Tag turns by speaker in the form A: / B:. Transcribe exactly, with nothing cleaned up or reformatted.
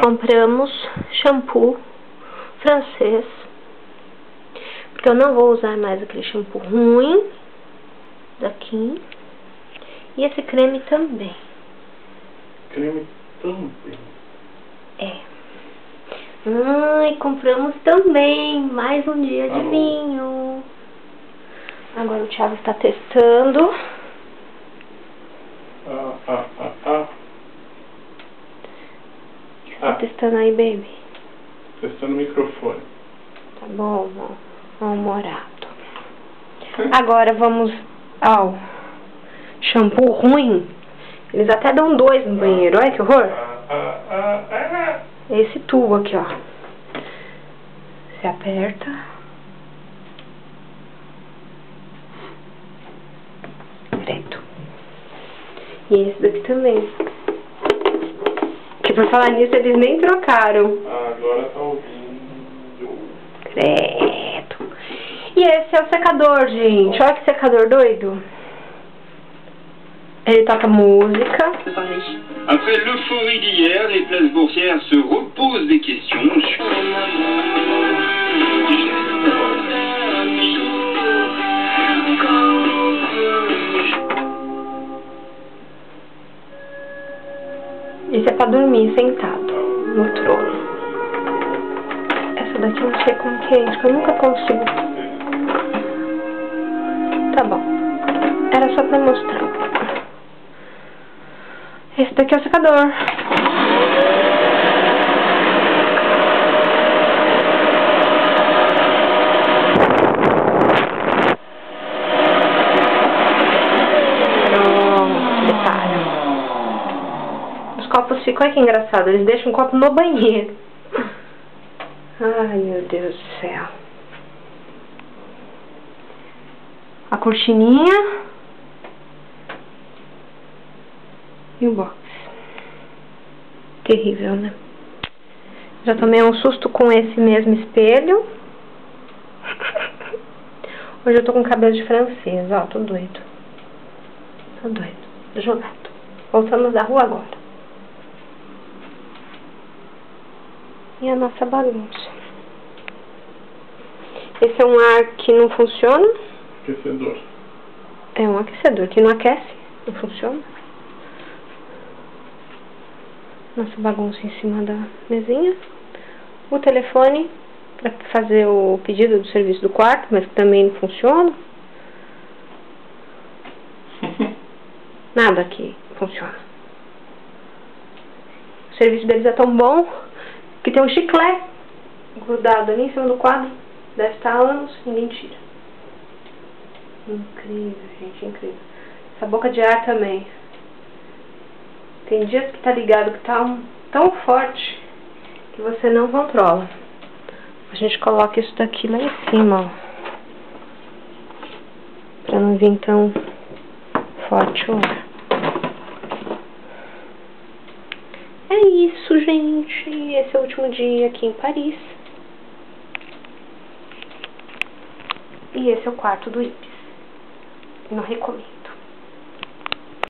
A: compramos shampoo francês, porque eu não vou usar mais aquele shampoo ruim daqui. E esse creme também.
B: Creme também?
A: É. Ai, compramos também mais um dia de vinho. Agora o Thiago está testando.
B: Ah, ah, ah, ah.
A: O que você tá testando aí, baby?
B: Testando o microfone.
A: Tá bom, mal-humorado. Agora vamos ao shampoo ruim. Eles até dão dois no banheiro. Olha que horror.
B: Ah, ah, ah.
A: Esse tubo aqui, ó. Você aperta. Direto. E esse daqui também. Que por falar nisso, eles nem trocaram.
B: Ah, agora tá ouvindo.
A: Credo. E esse é o secador, gente. Olha que secador doido. Ele toca música.
C: Après l'euphorie d'hier, les places boursières se reposent des questions sur...
A: Esse é pra dormir sentado no trono. Essa daqui eu não sei como que é, porque eu nunca consigo. Tá bom. Era só pra mostrar. Esse daqui é o secador. Pronto, detalhe. Os copos ficam, olha que engraçado, eles deixam o copo no banheiro. Ai, meu Deus do céu. A cortininha. E o box. Terrível, né? Já tomei um susto com esse mesmo espelho. Hoje eu tô com cabelo de francês, ó, tô doido. Tô doido, tô jogado. Voltamos da rua agora. E a nossa bagunça. Esse é um ar que não funciona.
B: Aquecedor.
A: É um aquecedor que não aquece, não funciona. Nossa bagunça em cima da mesinha. O telefone para fazer o pedido do serviço do quarto, mas que também não funciona. Nada aqui funciona. O serviço deles é tão bom que tem um chiclete grudado ali em cima do quadro. Deve estar há anos, ninguém tira. Incrível, gente, incrível. Essa boca de ar também. Tem dias que tá ligado que tá um, tão forte que você não controla. A gente coloca isso daqui lá em cima, ó. Pra não vir tão forte o ar. É isso, gente. Esse é o último dia aqui em Paris. E esse é o quarto do Ibis. Não recomendo.